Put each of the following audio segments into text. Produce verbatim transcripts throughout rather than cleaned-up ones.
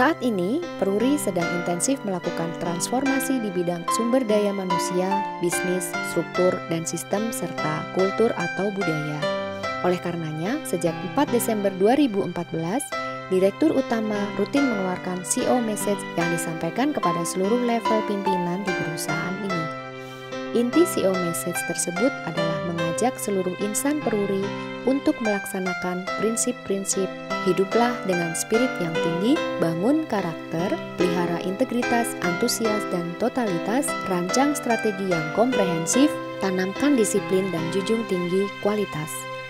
Saat ini, Peruri sedang intensif melakukan transformasi di bidang sumber daya manusia, bisnis, struktur, dan sistem, serta kultur atau budaya. Oleh karenanya, sejak empat Desember dua ribu empat belas, Direktur Utama rutin mengeluarkan C E O Message yang disampaikan kepada seluruh level pimpinan di perusahaan ini. Inti C E O Message tersebut adalah mengajak seluruh insan Peruri untuk melaksanakan prinsip-prinsip hiduplah dengan spirit yang tinggi, bangun karakter, pelihara integritas, antusias, dan totalitas, rancang strategi yang komprehensif, tanamkan disiplin dan junjung tinggi kualitas.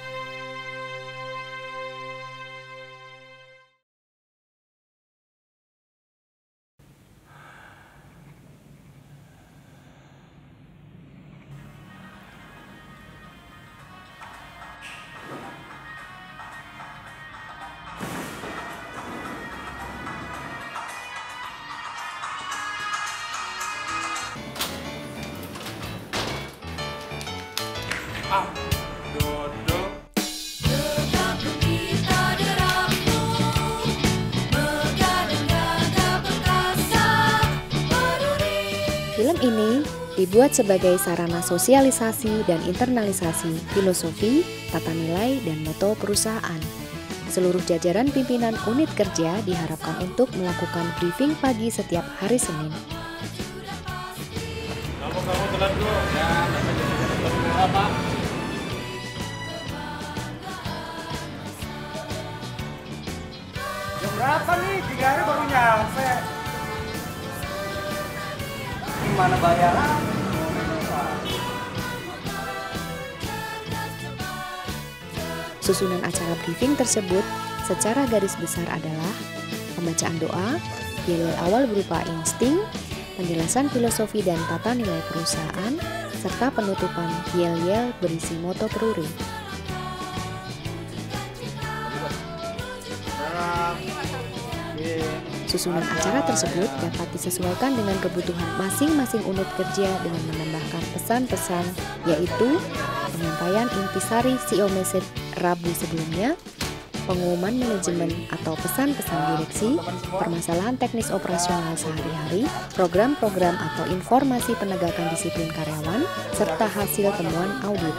Ah, duduk. Film ini dibuat sebagai sarana sosialisasi dan internalisasi filosofi, tata nilai, dan moto perusahaan. Seluruh jajaran pimpinan unit kerja diharapkan untuk melakukan briefing pagi setiap hari Senin. Kamu kamu telat dulu. Ya, sampai jadi apa? Jam berapa nih? Tiga hari baru nyampe. Gimana bayaran? Susunan acara briefing tersebut secara garis besar adalah pembacaan doa, yel-yel awal berupa insting, penjelasan filosofi dan tata nilai perusahaan, serta penutupan yel-yel berisi moto Peruri. Susunan acara tersebut dapat disesuaikan dengan kebutuhan masing-masing unit kerja dengan menambahkan pesan-pesan, yaitu penyampaian intisari C E O Message Rabu sebelumnya, pengumuman manajemen atau pesan-pesan direksi, permasalahan teknis operasional sehari-hari, program-program atau informasi penegakan disiplin karyawan, serta hasil temuan audit.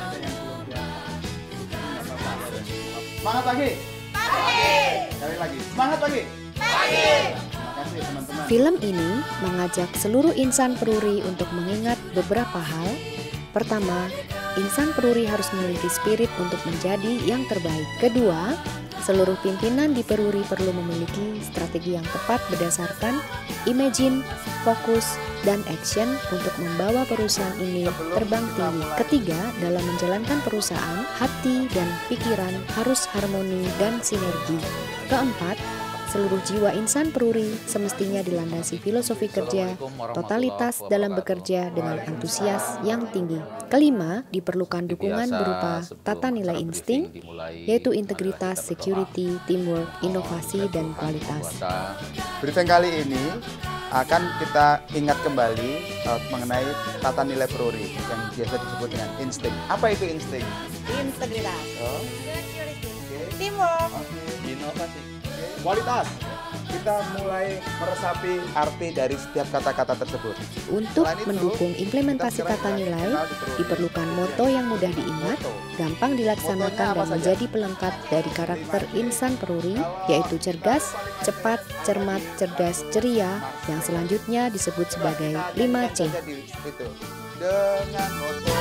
Semangat pagi. Pagi. Sekali lagi. Semangat pagi. Pagi. Terima kasih teman-teman. Film ini mengajak seluruh insan Peruri untuk mengingat beberapa hal. Pertama, insan Peruri harus memiliki spirit untuk menjadi yang terbaik. Kedua, seluruh pimpinan di Peruri perlu memiliki strategi yang tepat berdasarkan imagine, fokus, dan action untuk membawa perusahaan ini terbang tinggi. Ketiga, dalam menjalankan perusahaan, hati dan pikiran harus harmoni dan sinergi. Keempat, seluruh jiwa insan Peruri semestinya dilandasi filosofi kerja, totalitas dalam bekerja dengan antusias yang tinggi. Kelima, diperlukan dukungan berupa tata nilai insting, yaitu integritas, security, teamwork, inovasi, dan kualitas. Briefing kali ini akan kita ingat kembali uh, mengenai tata nilai Peruri yang biasa disebut dengan insting. Apa itu insting? Integritas, Oh. security, Okay. teamwork, Okay. Inovasi. Kualitas. Kita mulai meresapi arti dari setiap kata-kata tersebut. Untuk Selain itu, mendukung implementasi kita tata sekarang nilai, kenal di Peruri. diperlukan moto yang mudah diingat, Moto. gampang dilaksanakan Motonya apa dan saja? menjadi pelengkap dari karakter insan Peruri, yaitu cergas, cepat, cermat, cerdas, ceria, yang selanjutnya disebut sebagai lima C. Jadi, itu. Dengan moto.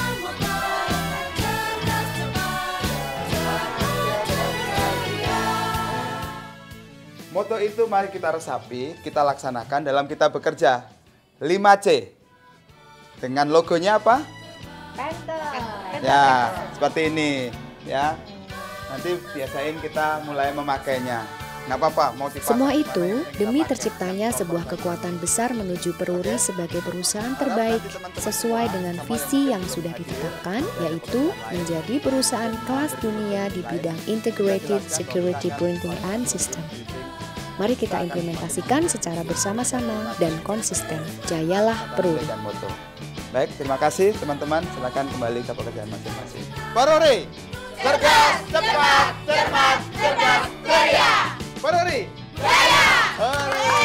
Moto itu mari kita resapi, kita laksanakan dalam kita bekerja. lima C. Dengan logonya apa? Panther. Ya, seperti ini, ya. Nanti biasain kita mulai memakainya. Nggak apa-apa, mau dipakai. Semua itu Kita demi pakai. terciptanya sebuah kekuatan besar menuju Peruri sebagai perusahaan terbaik sesuai dengan visi yang sudah ditetapkan, yaitu menjadi perusahaan kelas dunia di bidang Integrated Security Printing and System. Mari kita implementasikan secara bersama-sama dan konsisten. Jayalah Peruri. Dan moto. Baik, terima kasih teman-teman. Silakan kembali ke pekerjaan masing-masing. Peruri, cerdas, cepat, cermat, cerdas, ceria. Peruri, jaya. Hore.